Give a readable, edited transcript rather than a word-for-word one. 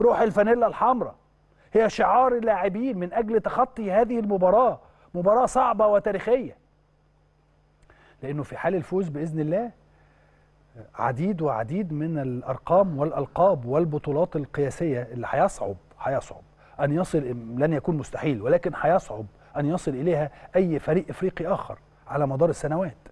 روح الفانيلا الحمراء، هي شعار اللاعبين من أجل تخطي هذه المباراة، مباراة صعبة وتاريخية. لأنه في حال الفوز بإذن الله عديد وعديد من الأرقام والألقاب والبطولات القياسية اللي هيصعب أن يصل، لن يكون مستحيل ولكن هيصعب أن يصل إليها أي فريق إفريقي آخر على مدار السنوات.